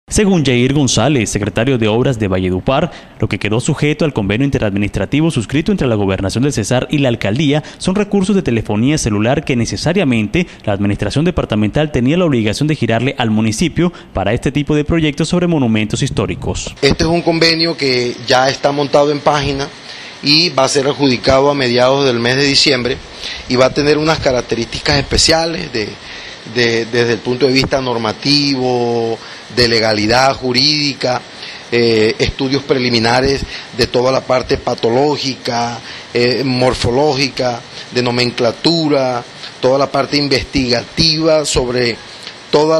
Según Jair González, secretario de Obras de Valledupar, lo que quedó sujeto al convenio interadministrativo suscrito entre la Gobernación del Cesar y la Alcaldía son recursos de telefonía celular que necesariamente la Administración Departamental tenía la obligación de girarle al municipio para este tipo de proyectos sobre monumentos históricos. Este es un convenio que ya está montado en página y va a ser adjudicado a mediados del mes de diciembre y va a tener unas características especiales desde el punto de vista normativo, de legalidad jurídica, estudios preliminares de toda la parte patológica, morfológica, de nomenclatura, toda la parte investigativa sobre toda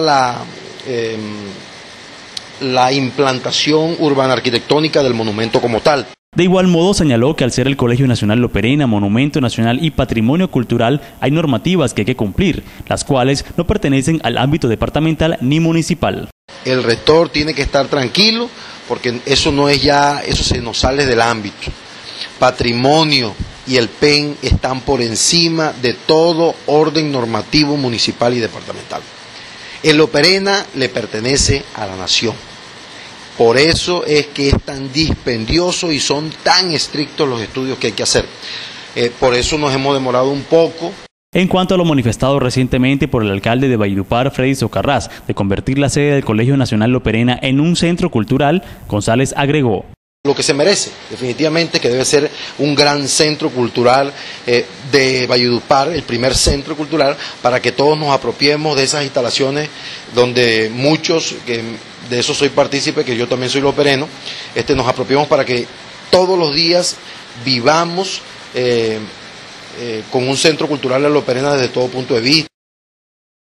la implantación urbana arquitectónica del monumento como tal. De igual modo, señaló que al ser el Colegio Nacional Loperena, Monumento Nacional y Patrimonio Cultural, hay normativas que hay que cumplir, las cuales no pertenecen al ámbito departamental ni municipal. El rector tiene que estar tranquilo porque eso se nos sale del ámbito. Patrimonio y el PEN están por encima de todo orden normativo municipal y departamental. El Loperena le pertenece a la nación. Por eso es que es tan dispendioso y son tan estrictos los estudios que hay que hacer. Por eso nos hemos demorado un poco. En cuanto a lo manifestado recientemente por el alcalde de Valledupar, Freddy Socarrás, de convertir la sede del Colegio Nacional Loperena en un centro cultural, González agregó: lo que se merece, definitivamente, que debe ser un gran centro cultural de Valledupar, el primer centro cultural, para que todos nos apropiemos de esas instalaciones donde muchos, que de eso soy partícipe, que yo también soy lopereno, nos apropiemos para que todos los días vivamos con un centro cultural de Loperena desde todo punto de vista.